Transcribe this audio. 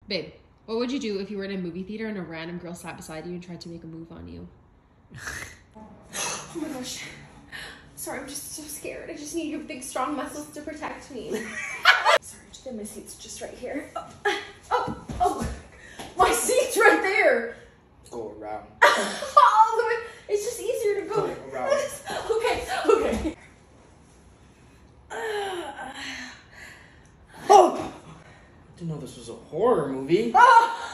Babe, what would you do if you were in a movie theater and a random girl sat beside you and tried to make a move on you? Oh my gosh. Sorry, I'm just so scared. I just need your big, strong muscles to protect me. Sorry, my seat's just right here. Oh, my seat's right there. Go around. It's just easier to go around. Okay. Oh! I didn't know this was a horror movie. Oh!